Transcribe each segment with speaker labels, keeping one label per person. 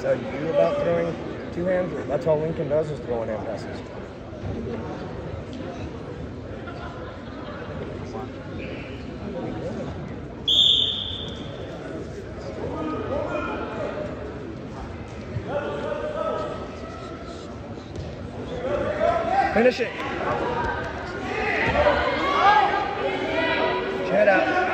Speaker 1: tell you about throwing two hands? That's all Lincoln does is throw one-hand passes. Finish it. Head out.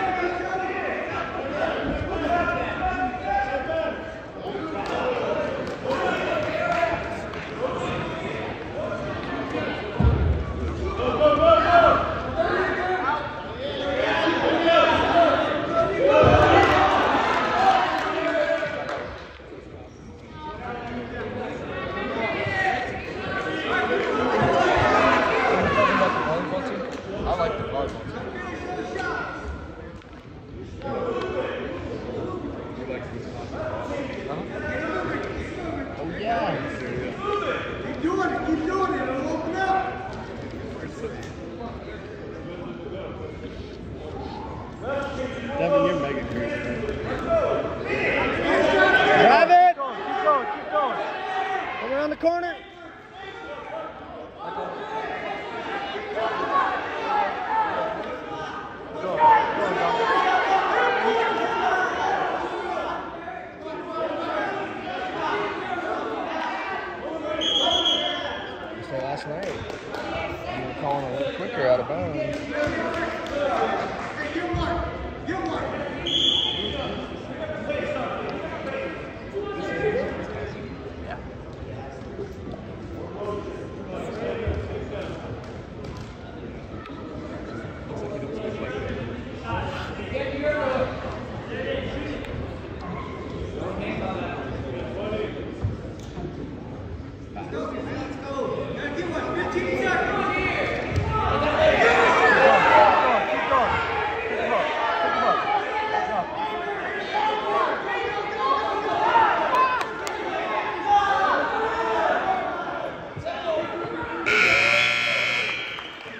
Speaker 2: Devin, you're mega crazy.
Speaker 1: Drive it! Keep going, keep going. Come around the corner. So last night, you were calling a little quicker out of bounds.
Speaker 3: Get one.